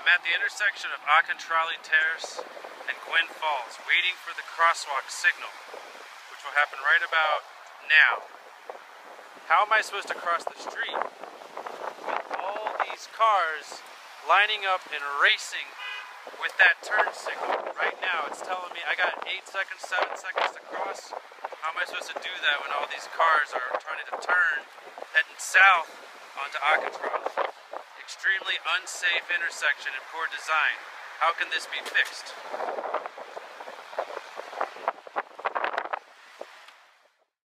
I'm at the intersection of Auchentoroly Terrace and Gwynns Falls, waiting for the crosswalk signal, which will happen right about now. How am I supposed to cross the street with all these cars lining up and racing with that turn signal? Right now it's telling me I got 8 seconds, 7 seconds to cross. How am I supposed to do that when all these cars are trying to turn, heading south onto Auchentoroly? Extremely unsafe intersection and poor design. How can this be fixed?